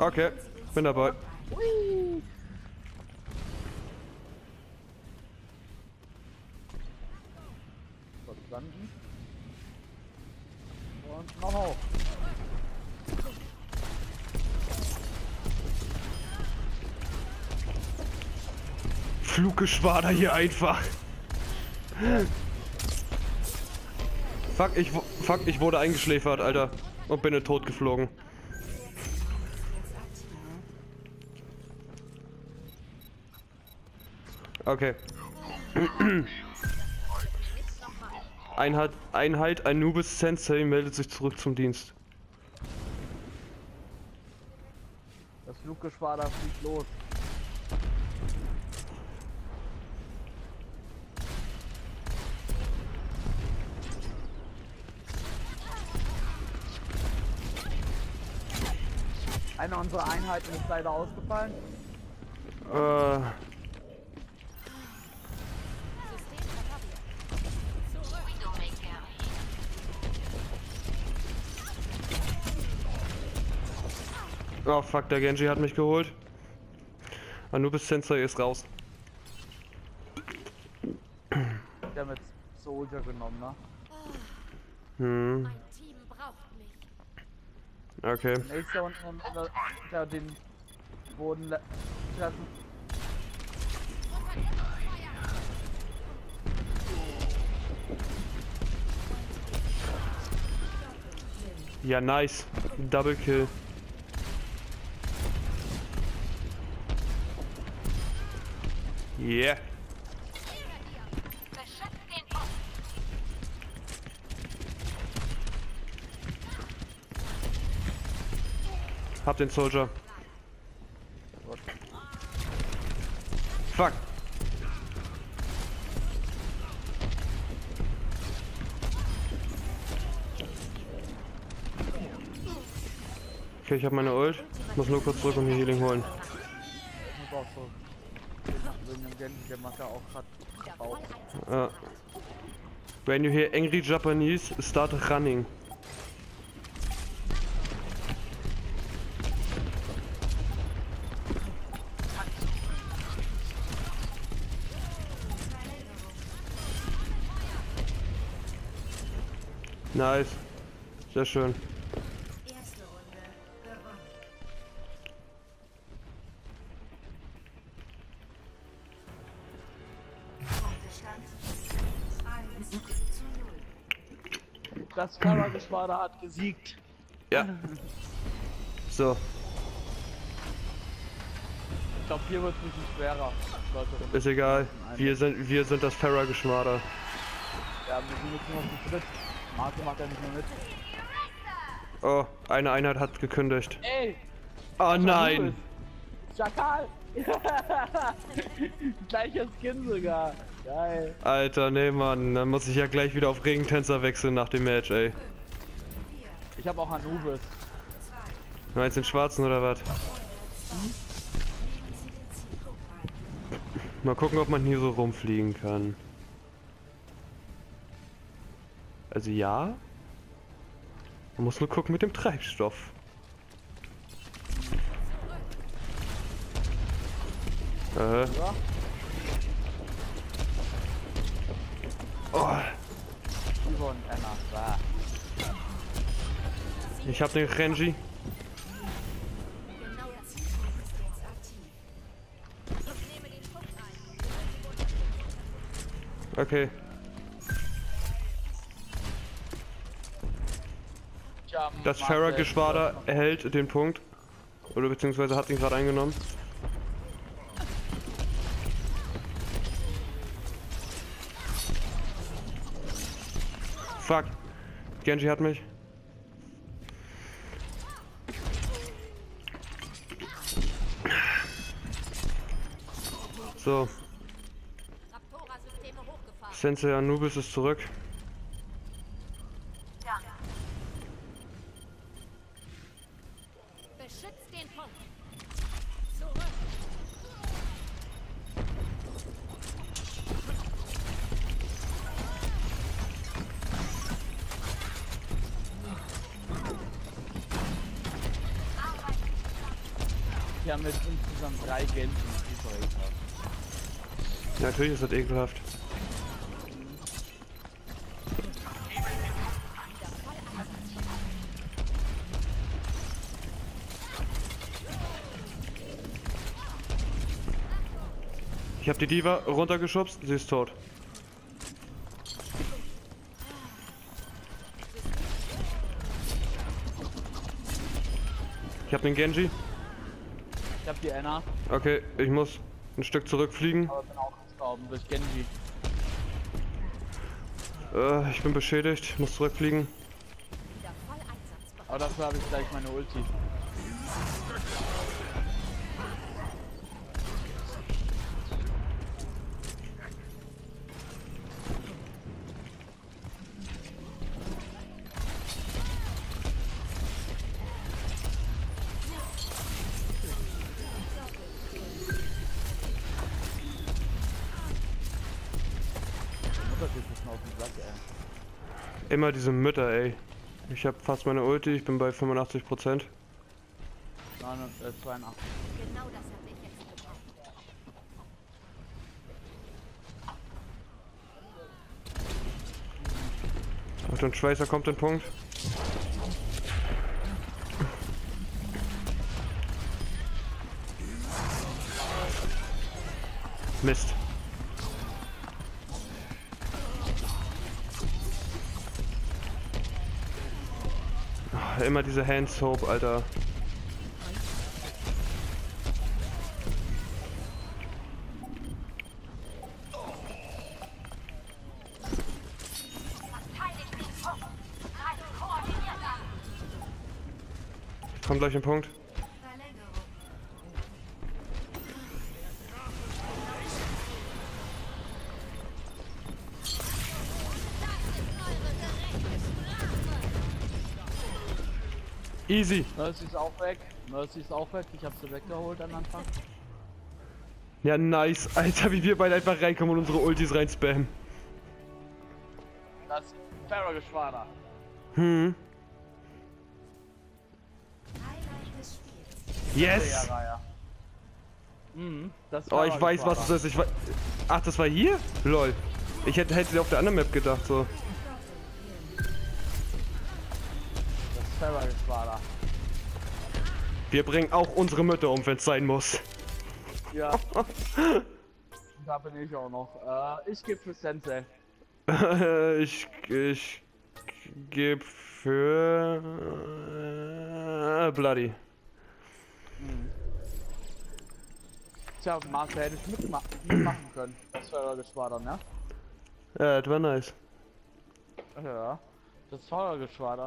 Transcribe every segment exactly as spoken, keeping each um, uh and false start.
Okay, bin dabei. Hui. Verstanden. Und noch hoch. Fluggeschwader hier einfach. Fuck, ich, fuck, ich wurde eingeschläfert, Alter. Und bin in den Tod geflogen. Okay. Einheit, Einheit, Anubis Sensei meldet sich zurück zum Dienst. Das Fluggeschwader fliegt los. Eine unserer Einheiten ist leider ausgefallen. Äh. Oh fuck, der Genji hat mich geholt. Anubis Sensei ist raus. Der mit Soldier genommen, ne? Hm. Mein Team braucht mich. Okay. Der nächste unten unter, unter den Boden le- treffen. Ja, nice. Double Kill. Yeah. Hab den Soldier. Fuck. Okay, ich hab meine Ult. Muss nur kurz zurück und die Healing holen. Ich muss auch so. Wegen dem Genji, der macht ja auch grad Bauch. Uh, when you hear angry Japanese, start running. Nice. Sehr schön. Erste Runde gewonnen. Stand eins zu null. Das Kammergeschwader hat gesiegt. Ja. So. Ich glaube, hier wird es ein bisschen schwerer. Leute, Ist egal. Wir sind, wir sind das Farah-Geschwader. ja, wir sind jetzt nur noch zu dritt. Marco macht ja nicht mehr mit. Oh, eine Einheit hat gekündigt. Ey! Oh nein! Schakal! Gleicher Skin sogar. Geil. Alter, nee, Mann. Dann muss ich ja gleich wieder auf Regentänzer wechseln nach dem Match, ey. Ich habe auch Anubis. Du meinst den schwarzen oder was? Mal gucken, ob man hier so rumfliegen kann. Also ja. Man muss nur gucken mit dem Treibstoff. Äh. Ja. Oh. Yvonne, Anna, da. Ich hab den Genji. Genau das Ziel ist jetzt aktiv. Ich nehme den Punkt ein. Okay. Tja, Das Marcel, Farah-Geschwader erhält den Punkt. Oder beziehungsweise hat ihn gerade eingenommen. Fuck. Genji hat mich. So. Raptora-Systeme hochgefahren. Sensei Anubis ist zurück. Beschützt den Punkt. Zurück. haben jetzt insgesamt drei Genji, die super ekelhaft. Natürlich ist das ekelhaft. Ich habe die Diva runtergeschubst, sie ist tot. Ich habe den Genji. Ich hab die Anna, Okay, ich muss ein Stück zurückfliegen. aber bin auch gestorben durch Genji. Äh, ich bin beschädigt, ich muss zurückfliegen. Wieder voll einsatzbereit. Aber dafür habe ich gleich meine Ulti. Mutter geht ein bisschen auf den Sack, ey. Immer diese Mütter, ey. Ich habe fast meine Ulti, ich bin bei fünfundachtzig Prozent. neun, äh, zweiundachtzig. Genau das habe ich jetzt gebraucht. Achtung, Schweißer kommt den Punkt. Mist. Ah, immer diese Hand-Soap, Alter. Ich komm gleich den Punkt. Verlängerung. Easy. Mercy ist auch weg. Mercy ist auch weg. Ich habe sie weggeholt am Anfang. Ja, nice. Alter, wie wir beide einfach reinkommen und unsere Ultis reinspammen. Das Pharaoh-Geschwader. Hm. Highlight des Spiels. Yes! Ja, ja. Mhm, das Oh, ich weiß, was es ist. Ich weiß. Ach, das war hier? Lol. Ich hätte, hätte auf der anderen Map gedacht, so. Das Pharaoh-Geschwader. Wir bringen auch unsere Mütter um, wenn es sein muss. Ja. Da bin ich auch noch. Äh, ich gebe für Sensei. ich, ich gebe für äh, Bloody. Tja, Marcel, hätte ich mitma mitmachen können. Das Pharaoh-Geschwader, ne? Ja, das war nice. Ja. Das Pharaoh-Geschwader.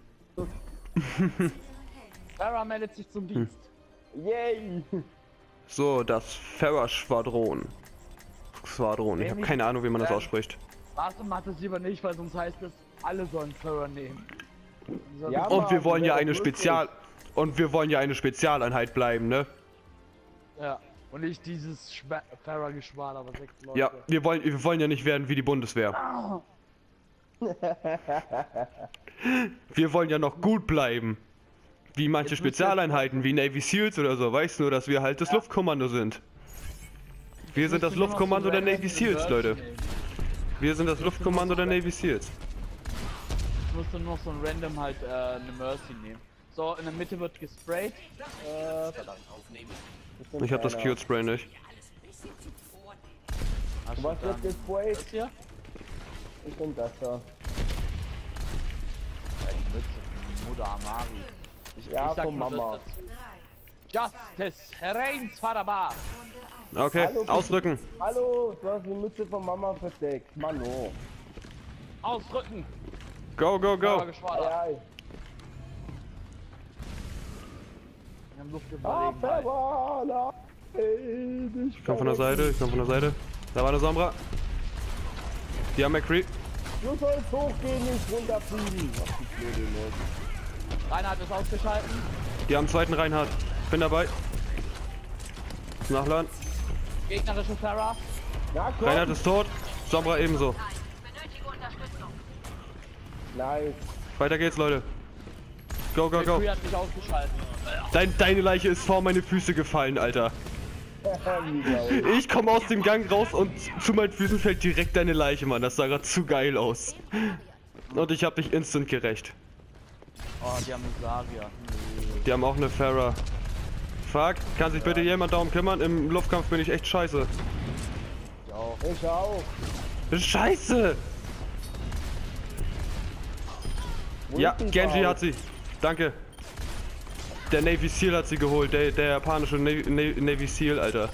Pharaoh meldet sich zum Dienst. Yay! So, das Farah-Schwadron. Schwadron, ich habe keine Ahnung, wie man das Ähm, ausspricht. Warte, macht es lieber nicht, weil sonst heißt es, alle sollen Pharaoh nehmen. So, Ja, Und wir Mann, wollen ja wäre eine wirklich. Spezial... Und wir wollen ja eine Spezialeinheit bleiben, ne? ja. Und nicht dieses Schwa- Pharaoh-Geschwader, was sechs Leute. Ja, wir wollen, wir wollen ja nicht werden wie die Bundeswehr. Wir wollen ja noch gut bleiben. Wie manche Jetzt müsst ihr- Spezialeinheiten, wie Navy Seals oder so, weißt du, nur dass wir halt das Ja. Luftkommando sind. Wir sind das Müsst ihr nur noch Luftkommando so der random Navy Seals, Mercy Leute. nehmen. Wir sind das Müsst ihr Luftkommando nur der noch Navy Seals. Ich musste nur noch so ein random halt äh, eine Mercy nehmen. So, in der Mitte wird gesprayt. Äh, verdammt. Ich hab das Cute Spray nicht. Hast du Was dann- wird gesprayt? Das hier? Ich bin das da. Die Mütze, Mutter Amari. Ich, Ja, ich sag von nur, Mama. das- Justice Reigns Farabar. Okay, Hallo, ausdrücken. Hallo, du hast die Mütze von Mama versteckt. Mano. Ausrücken. Go, go, go. Pharaoh-Geschwader. Ei, ei. Wir haben Luft Ah, überlegen. halt. Verwala. Ich Ich komm von der Seite, ich komm von der Seite. Da war eine Sombra. Die haben McCree. Du sollst hochgehen, nicht runterfliegen. Ach, die blöde Leute. Reinhard ist ausgeschalten. Die haben einen zweiten Reinhard. Bin dabei. Nachladen. Gegnerische Pharaoh. Na komm. Reinhard ist tot. Sombra ebenso. Nice. Weiter geht's, Leute. Go, go, Der go. Kree hat mich ausgeschaltet. Dein, deine Leiche ist vor meine Füße gefallen, Alter. Ich komme aus dem Gang raus und zu meinen Füßen fällt direkt deine Leiche, Mann. Das sah gerade zu geil aus. Und ich hab dich instant gerecht. Oh, die haben eine Saria. Die haben auch eine Pharah. Fuck, kann sich bitte jemand darum kümmern? Im Luftkampf bin ich echt scheiße. Ich auch. Ich auch. Scheiße! Ja, Multi Genji Power. hat sie. Danke. Der Navy Seal hat sie geholt. Der, der japanische Navy, Navy Seal, Alter.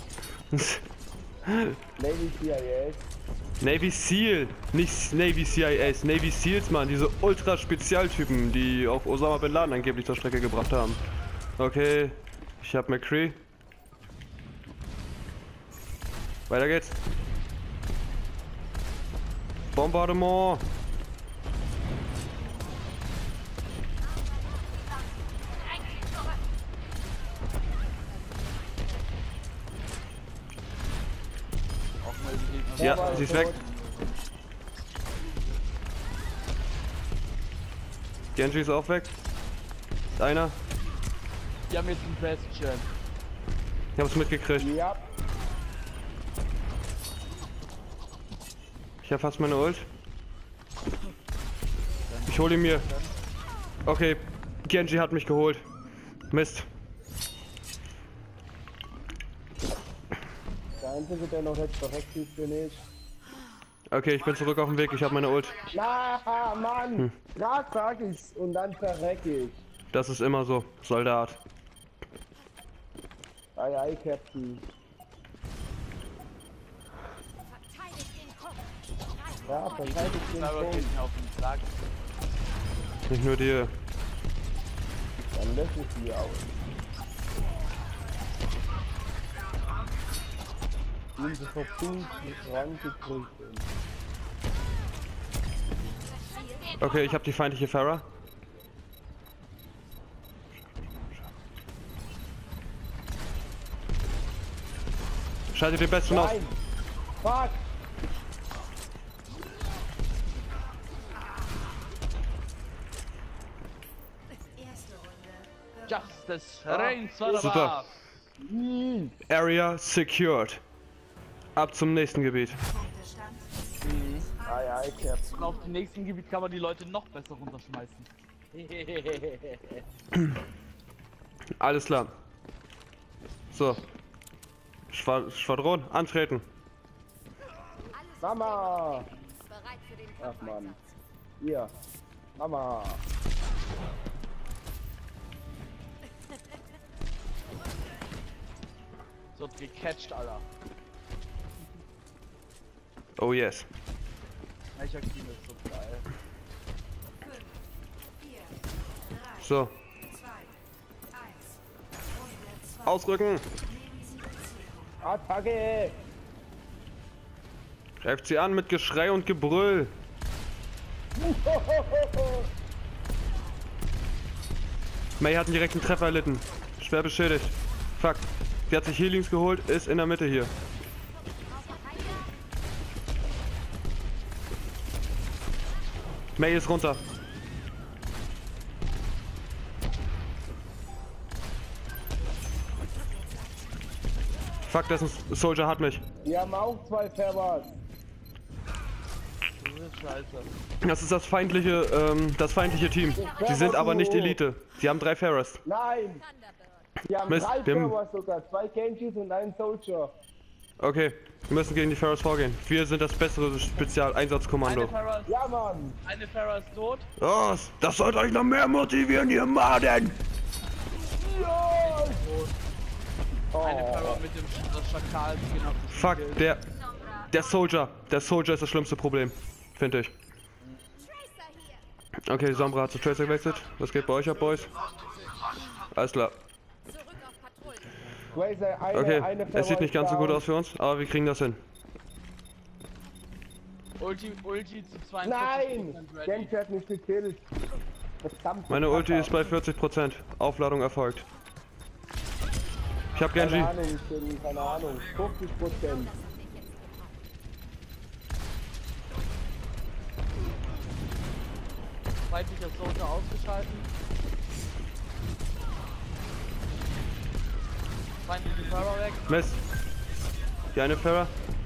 Navy C I S. Navy Seal, nicht Navy C I S. Navy Seals, Mann. Diese Ultra-Spezialtypen, die auch Osama Bin Laden angeblich zur Strecke gebracht haben. Okay, ich hab McCree. Weiter geht's. Bombardement. Auch mal die Gegner. Ja, war sie ist tot. weg. Genji ist auch weg. Ist einer. Die haben jetzt einen Bastion. Ich hab's mitgekriegt. Ja. Ich hab fast meine Ult. Ich hol ihn mir. Okay, Genji hat mich geholt. Mist. Der Einzige, der noch nicht verreckt ist, bin ich. Okay, ich bin zurück auf dem Weg. Ich hab meine Ult. Na, Mann! Hm. Grad sag ich's und dann verreck ich. Das ist immer so. Soldat. Ei, ei, Captain. Verteidigt den Punkt. Ja, verteidigt den Aber geht Punkt. mir auf den Sack. Nicht nur dir. Dann lösche ich die aus. Diese verpumpt mit rangedrückt. Okay, ich hab die feindliche Pharah. Schalte den Besten aus. Nein! Fuck! Erste Runde. Justice reigns forever. Super. Ih, Area secured. Ab zum nächsten Gebiet. Punktestand. Ei, ei, Captain. Und auf dem nächsten Gebiet kann man die Leute noch besser runterschmeißen. Alles klar. So. Schwa Schwadron, antreten. Alles Mama! bereit für den Ach Mann. Kampfeinsatz. Hier. Mama! So wird gecatcht, Alter. Oh yes. Welcher Team ist so geil? fünf, vier, drei, So. zwei, eins. Runde zwei. Ausrücken. Attacke! Greift sie an mit Geschrei und Gebrüll. May hat einen direkten Treffer erlitten. Schwer beschädigt. Fuck. Sie hat sich Healings geholt, ist in der Mitte hier. May ist runter. Fuck, das ist ein Soldier, hat mich. Die haben auch zwei Pharahs. Das ist scheiße. Das ist das feindliche, ähm, das feindliche Team. Die sind aber nicht Elite. Die haben drei Pharahs. Nein! Die haben Mist, drei wir haben- Pharahs sogar. Zwei Genjis und einen Soldier. Okay, wir müssen gegen die Pharahs vorgehen. Wir sind das bessere Eine Spezialeinsatzkommando. Pharah ist, Ja, Mann! eine Pharah ist tot. Oh, das sollte euch noch mehr motivieren, ihr Maden! Ja! Eine Oh. Pharah mit dem Sch das Schakal-Skin auf dem Fuck, Schild. der, der Soldier. Der Soldier ist das schlimmste Problem, finde ich. Tracer hier. Okay, Sombra hat zu Tracer gewechselt. Was geht bei euch ab, Boys? Alles klar. Zurück auf Patrouille. Tracer, eine, Okay, eine es sieht nicht ganz so gut down. aus für uns, aber wir kriegen das hin. Ulti, Ulti zu zweiundvierzig Nein! Prozent ready. Genji hat mich gekillt. Verdammt. Meine Ulti ist bei vierzig Prozent. Aufladung erfolgt. Ich hab Genji. Keine Ahnung, ich bin, keine Ahnung. fünfzig Prozent. Feindlicher Soldier ausgeschalten. Feindliche Pharah weg. Mist. Die eine Pharah.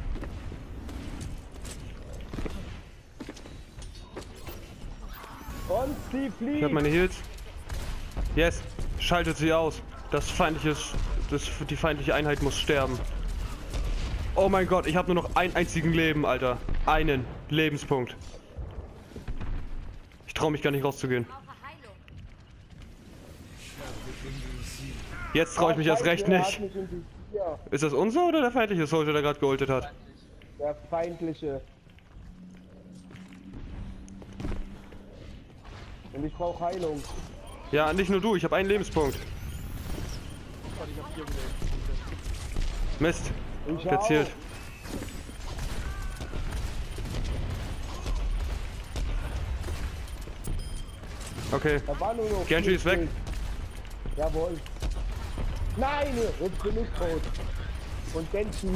Und sie Ich fliegt. hab meine Heals. Yes. Schaltet sie aus. Das feindliche, das, die feindliche Einheit muss sterben. Oh mein Gott, ich habe nur noch einen einzigen Leben, Alter. Einen Lebenspunkt. Ich traue mich gar nicht rauszugehen. Jetzt traue ich mich erst recht Der nicht. hat mich infiziert. Ist das unser oder der feindliche Soldier, der gerade geholtet hat? Der feindliche. Und ich brauche Heilung. Ja, nicht nur du, ich habe einen Lebenspunkt. Gott, ich hab vier gelebt. Mist. Ich Verzielt. Okay. Da war nur noch Genji vier ist weg. Kills. Jawohl. Nein, jetzt bin ich tot. Und Genji.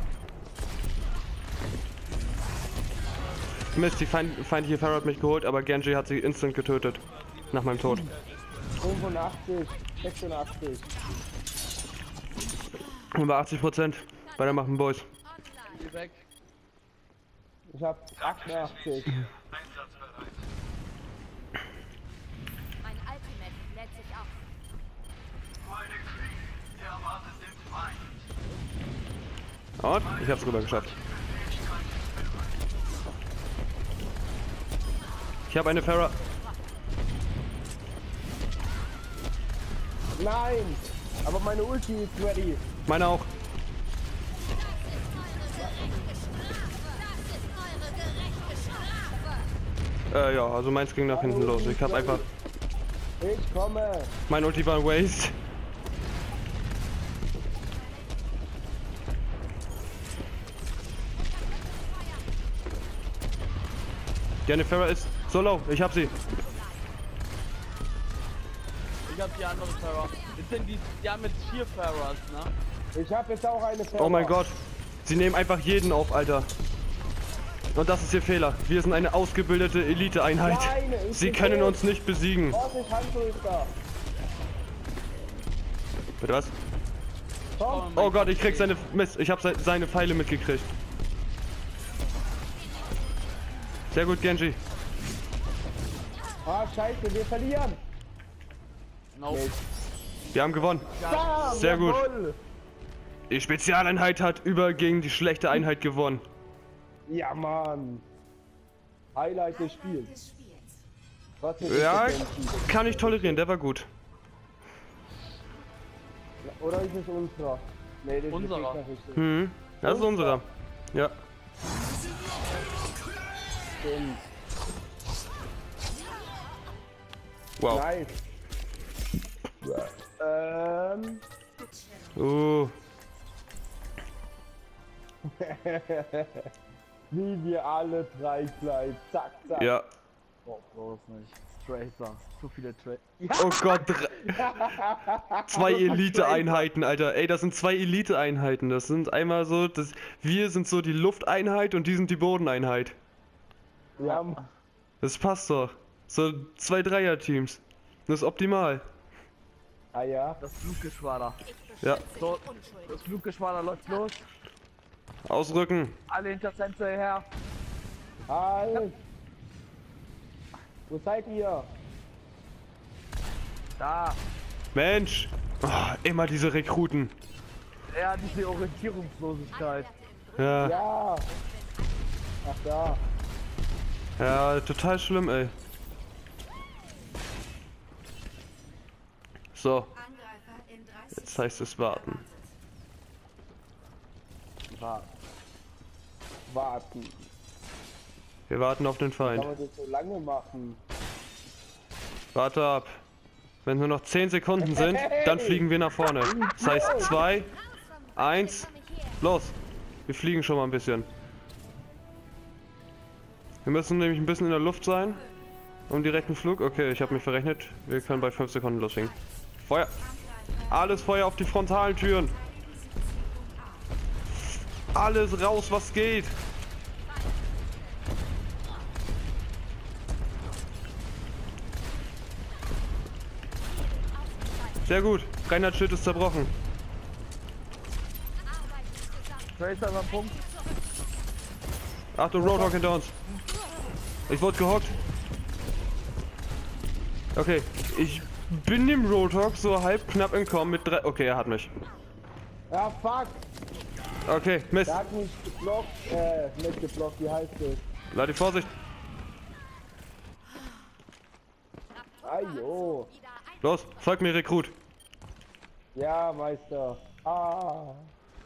Mist, die feind feindliche Pharah hat mich geholt, aber Genji hat sie instant getötet. Nach meinem Tod. fünfundachtzig, sechsundachtzig. Über achtzig Prozent. Weitermachen, Boys. Geh weg. Ich hab achtundachtzig. Mein Ultimate lädt sich auf. Und ich hab's rüber geschafft. Ich habe eine Pharah. Nein! Aber meine Ulti ist ready. Meine auch. Äh, ja, also meins ging nach hinten los. Ich hab einfach. Ich komme. Mein Ulti war ein Waste. Die eine Pharah ist so low. Ich hab sie. Ich hab die andere Pharah. Jetzt sind die, die haben jetzt vier Pharahs, ne? Ich hab jetzt auch eine Pharah. Oh mein Gott. Sie nehmen einfach jeden auf, Alter. Und das ist ihr Fehler. Wir sind eine ausgebildete Elite-Einheit. Nein, ich Sie bin können tot. uns nicht besiegen. Vorsicht, Handschuh ist da. Bitte was? Komm. Oh Gott, ich krieg seine... Mist, ich hab se seine Pfeile mitgekriegt. Sehr gut, Genji. Ah, scheiße, wir verlieren. Nope. Wir haben gewonnen. Bam, Sehr gut. jawohl. Die Spezialeinheit hat über gegen die schlechte Einheit gewonnen. Ja, Mann. Highlight des Spiels. Des Spiels. Trotzdem ist Ja, der Genji. kann ich tolerieren, der war gut. Oder ist es unserer? Nee, das Unserer. ist nicht richtig. Hm, das ist unserer. Ja. Stimmt. Wow. Nice. Ähm. Uh, Wie wir alle drei gleich. Zack, zack. ja. Oh, bloß nicht. Tracer. Zu viele Tracer. Oh Gott. drei- Zwei Elite-Einheiten, Alter. Ey, das sind zwei Elite-Einheiten. Das sind einmal so, das, wir sind so die Lufteinheit und die sind die Bodeneinheit. Ja, Das passt doch. So zwei Dreier-Teams. Das ist optimal. ah ja. Das Fluggeschwader. Ja. So, das Fluggeschwader läuft los. Ausrücken. Alle hinter Sensei her. Halt. Wo seid ihr? Da. Mensch. Oh, immer diese Rekruten. Ja, diese Orientierungslosigkeit. Ja. Ja. Ach da. Ja, total schlimm, ey. So, Angreifer in dreißig jetzt heißt es warten. Warten. Warten. Wir warten auf den Kann Feind. man das so lange machen? Warte ab. Wenn nur noch zehn Sekunden sind, dann fliegen wir nach vorne. Das heißt zwei, eins, los. Wir fliegen schon mal ein bisschen. Wir müssen nämlich ein bisschen in der Luft sein. Um direkten Flug. Okay, ich habe mich verrechnet. Wir können bei fünf Sekunden loslegen. Feuer. Alles Feuer auf die frontalen Türen. Alles raus, was geht. Sehr gut. Reinhards Schild ist zerbrochen. Tracer über den Punkt. Achtung, Roadhog hinter uns. Ich wurde gehockt. Okay, ich bin dem Roadhog so halb knapp entkommen mit drei... Okay, er hat mich. Ja, fuck. Okay, Mist. Der hat mich geblockt, äh, nicht geblockt, wie heißt das? Leute, Vorsicht. Ajo. Los, folg mir, Rekrut. Ja, Meister. Ah.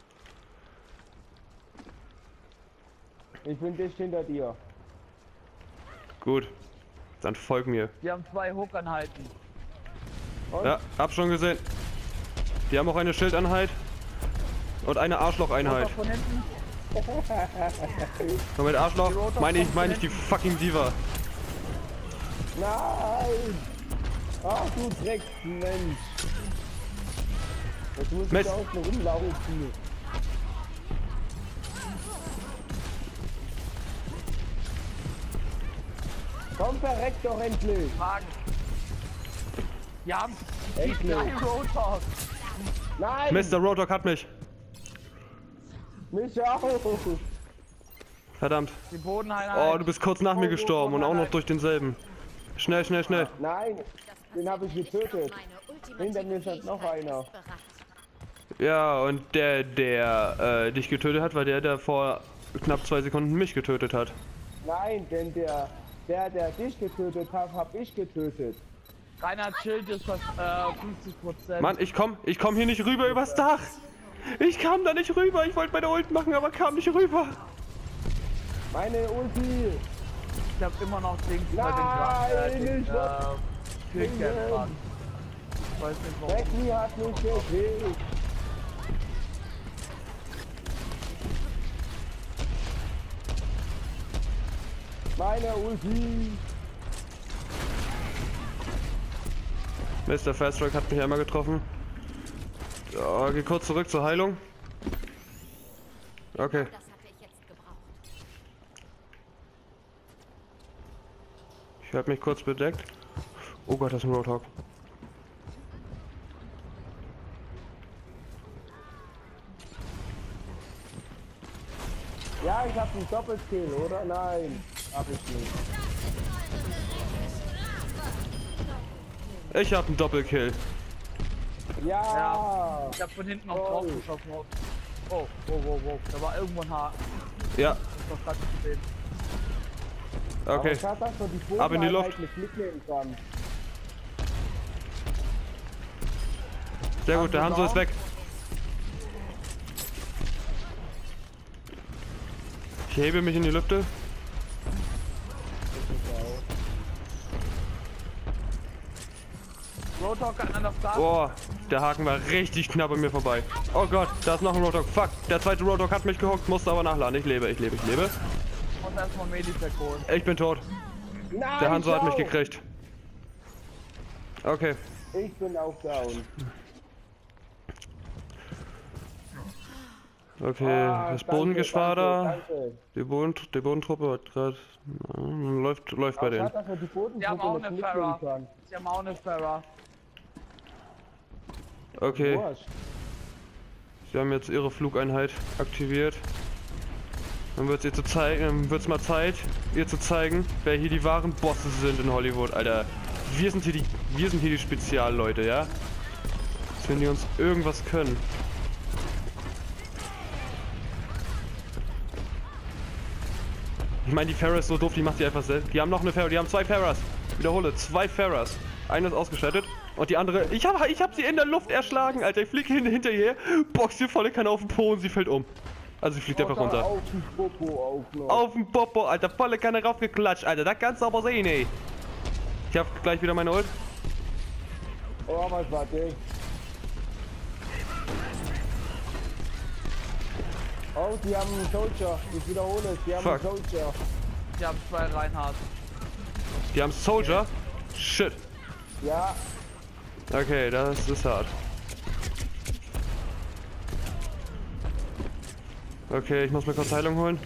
Ich bin dicht hinter dir. Gut. Dann folg mir. Die haben zwei Hook-Anhalten. Und? Ja, hab schon gesehen. Die haben auch eine Schildanheit. Und eine Arschloch-Einheit. Von hinten. Und mit Arschloch meine ich, meine ich die fucking Diva. Nein! Ach du Drecksmensch! Jetzt muss ich Mist. da außen rumlaufen. Komm, verreckt doch endlich! Fragen. Die haben die Endlich! drei Roadhogs. Nein! Mister Roadhog hat mich. Mich auch! Verdammt. Die Bodeneinheit. Oh, du bist kurz nach mir gestorben und auch noch durch denselben. Schnell, schnell, schnell. Nein! Den habe ich getötet! Hinter mir ist noch einer. Ja, und der, der äh, dich getötet hat, war der, der vor knapp zwei Sekunden mich getötet hat. Nein, denn der, der, der dich getötet hat, hab ich getötet. Reinhard Schild ist fast äh, fünfzig Prozent. Mann, ich komm, ich komm hier nicht rüber übers Dach. Ich kam da nicht rüber. Ich wollte meine Ult machen, aber kam nicht rüber. Meine Ulti! Ich hab immer noch Dings bei den Nein, Gra- äh, den, ich äh, Killcam dran. Ich weiß nicht warum. Becky hat mich gekriegt! Meine Ulti! Mister Fasttrack hat mich einmal getroffen. Oh, geh kurz zurück zur Heilung. Okay. Das hatte ich jetzt gebraucht. Ich werde mich kurz bedeckt. Oh Gott, das ist ein Roadhog. Ja, ich hab einen Doppelkill, oder? Nein, hab ich nicht. Ich hab einen Doppelkill. Ja! Ja. Ich hab von hinten noch drauf Toll. geschossen. Oh, oh, oh, oh, oh. Da war irgendwo ein Haken. Ja, Das ist doch gerade nicht gesehen. okay. Aber ich hab das so die Ab in die Luft. Bodeneinheit mit mitnehmen kann. Sehr gut, der Hanzo ist weg. Ich hebe mich in die Lüfte. Roadhog an das Dach. Boah, der Haken war richtig knapp an mir vorbei. Oh Gott, da ist noch ein Roadhog. Fuck, der zweite Roadhog hat mich gehockt, musste aber nachladen. Ich lebe, ich lebe, ich lebe. Und erstmal Meditech holen. Ich bin tot. Nein, Der Hanzo hat mich schau. gekriegt. Okay. Ich bin auch down. Okay, Ah, das danke, Bodengeschwader. danke, danke. Die, Boden, die Bodentruppe hat gerade. Läuft, läuft bei Aber denen. schade, dass wir die Bodentruppe Die haben auch nicht eine mitnehmen Farah. kann. Sie haben auch eine Farah. Okay, Wurscht. sie haben jetzt ihre Flugeinheit aktiviert. Dann wird's ihr zu zeigen, dann wird's mal Zeit, ihr zu zeigen, wer hier die wahren Bosse sind in Hollywood, Alter. Wir sind hier die, wir sind hier die Spezialleute, ja? Als wenn die uns irgendwas können. Ich meine, die Farah ist so doof, die macht die einfach selbst. Die haben noch eine Farah, die haben zwei Farahs. Wiederhole, zwei Farahs. Eine ist ausgeschaltet und die andere, ich habe ich hab sie in der Luft erschlagen, Alter. Ich fliege hin, hinterher, box hier volle Kanne auf den Po und sie fällt um. Also sie fliegt einfach runter. Auf den Popo auch noch. Auf den Popo, Alter, volle Kanne raufgeklatscht, Alter. Das kannst du aber sehen, ey. Ich hab gleich wieder meine Ult. Oh, was war das? Oh, die haben einen Soldier. Ich wiederhole es, die haben Fuck. einen Soldier. Die haben zwei Reinhardt. Die haben Soldier. Shit. Ja, Okay, das ist hart. Okay, ich muss mir kurz Heilung holen.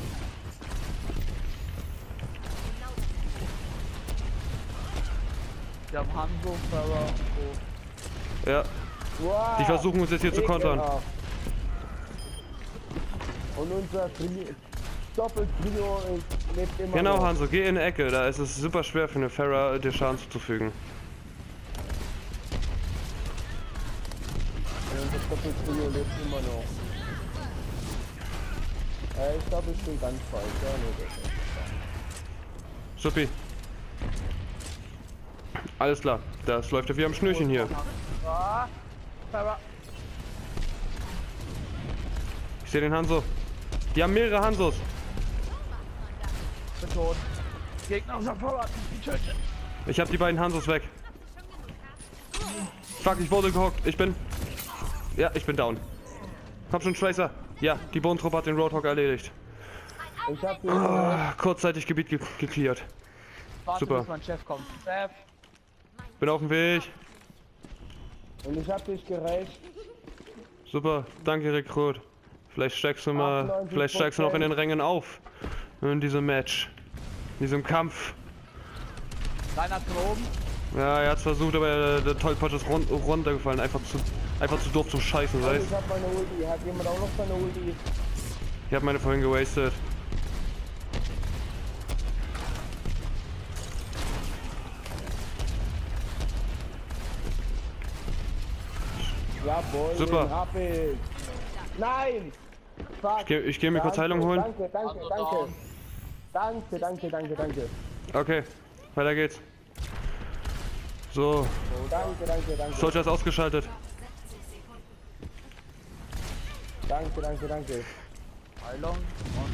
Die haben Hanzo, Farah. Oh. Ja, wow. die versuchen uns jetzt hier zu kontern. Ekelhaft. Und unser Trio, Doppel-Trio ist- lebt immer Genau, noch. Hanso, geh in die Ecke. Da ist es super schwer für eine Pharah, dir Schaden zuzufügen. Und unser Doppel-Trio lebt immer noch. Äh, ich glaube, ich bin ganz falsch. Ja, nee, das ist Suppi. Alles klar, das läuft ja wie am Schnürchen hier. Ah, Pharah. Ich sehe den Hanzo. Die haben mehrere Hansos. Bin tot. Gegner unser Pharah. Getötet. Ich habe die beiden Hansos weg. Fuck, ich wurde gehockt. Ich bin... Ja, ich bin down. Komm schon, Tracer. Ja, die Bodentruppe hat den Roadhog erledigt. Ich hab den Ah, kurzzeitig Gebiet ge geklärt. Warte, Super. bis mein Chef kommt. Chef. Bin auf dem Weg. und ich hab dich gerecht. Super, danke Rekrut. Vielleicht steigst du mal, achtundneunzig vielleicht steigst du noch in den Rängen auf. In diesem Match. In diesem Kampf. Reinhard von oben. Ja, er hat's versucht, aber der, der Tollpatsch ist run runtergefallen. Einfach zu, einfach zu doof zum Scheißen, Und weißt? ich hab meine Ulti. Hat jemand auch noch seine Ulti? Ich hab meine vorhin gewastet. Jawohl, Super. den hab ich. Nein! Fuck. Ich geh, ich geh mir kurz Danke, Heilung holen. Danke, danke, Also danke. down. Danke, danke, danke, danke. Okay, weiter geht's. So, Danke, danke, danke. Soldier ist ausgeschaltet. Danke, danke, danke. Heilung und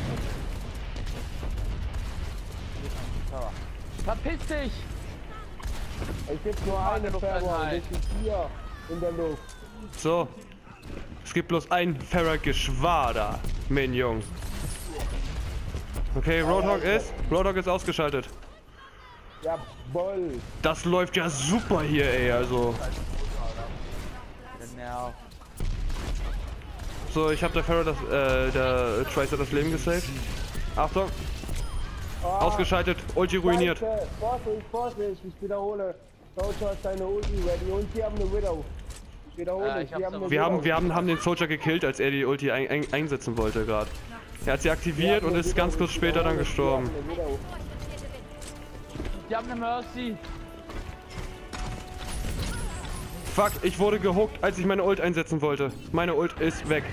Pharah. Verpiss dich! Es gibt nur Meine eine Lufteinheit. Pharah und das ist hier in der Luft. So. Es gibt bloß ein Pharah-Geschwader, Minion. Okay, Roadhog ist. Roadhog ist ausgeschaltet. Jawohl. Das läuft ja super hier, ey, also. Der Nerv. So, ich habe der Pharah das, äh, der Tracer das Leben gesaved. Achtung, Oh, ausgeschaltet, Ulti ruiniert. Scheiße. Vorsicht, Vorsicht, ich wiederhole. Soldier hat seine Ulti ready und sie haben eine Widow. Ich wiederhole, Ja, ich sie hab's haben aber- eine Wir haben, Widow. wir haben, haben den Soldier gekillt, als er die Ulti ein, ein, einsetzen wollte gerade. Er hat sie aktiviert und ist ganz kurz später dann gestorben. Sie haben eine Widow. Die haben eine Mercy. Fuck, ich wurde gehuckt, als ich meine Ult einsetzen wollte. Meine Ult ist weg.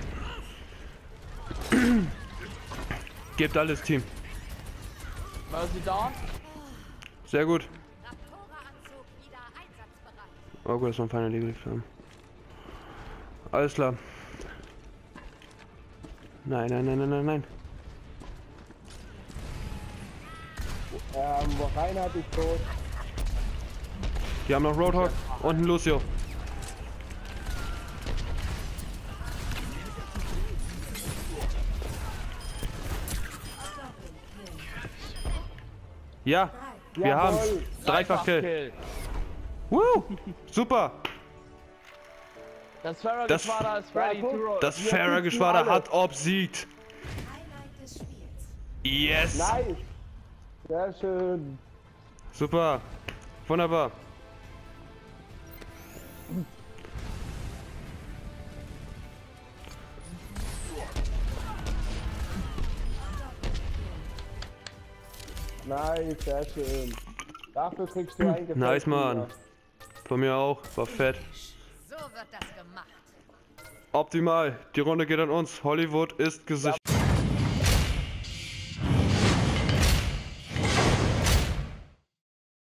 Gebt alles, Team. Mercy down. Sehr gut. Raptora-Anzug wieder einsatzbereit. Oh gut, das war ein feiner Liegel. Alles klar. Nein, nein, nein, nein, nein, nein. Ähm, Reinhard ist tot. Die haben noch Roadhog und einen Lucio. Ja, wir Jawohl. haben's. Dreifach Kill. Kill. Woo! Super! Das Pharah Das- Geschwader ist ready to roll. Das Wir Pharah-Geschwader wissen hat obsiegt. Highlight des Spiels. Yes! Nice. Sehr schön. Super! Wunderbar! Nice, sehr schön. Dafür kriegst du ein Gefällt Nice, Mann. mir. Von mir auch. War fett. So wird das gemacht. Optimal. Die Runde geht an uns. Hollywood ist gesichert.